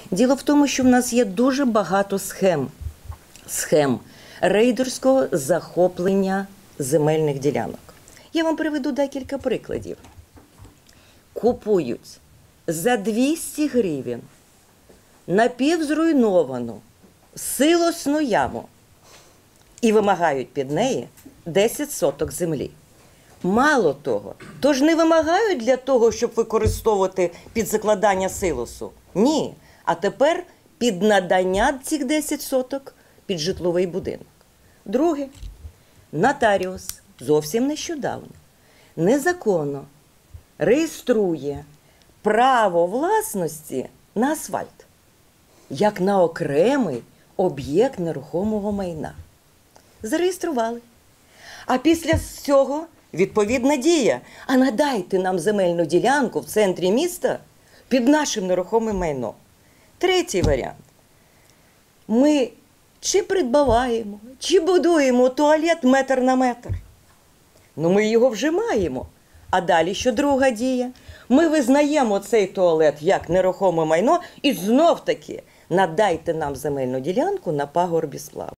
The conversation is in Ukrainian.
Діло в тому, що в нас є дуже багато схем рейдерського захоплення земельних ділянок. Я вам приведу декілька прикладів. Купують за 200 гривень напівзруйновану силосну яму і вимагають під неї 10 соток землі. Мало того, тож не вимагають для того, щоб використовувати під закладання силосу. Ні. А тепер під надання цих 10 соток під житловий будинок. Друге. Нотаріус зовсім нещодавно незаконно реєструє право власності на асфальт як на окремий об'єкт нерухомого майна. Зареєстрували. А після цього відповідна дія. А надайте нам земельну ділянку в центрі міста під нашим нерухомим майном. Третій варіант. Ми чи придбаваємо, чи будуємо туалет метр на метр. Ну, ми його вже маємо. А далі що друга дія? Ми визнаємо цей туалет як нерухоме майно і знов-таки надайте нам земельну ділянку на пагорбі Слави.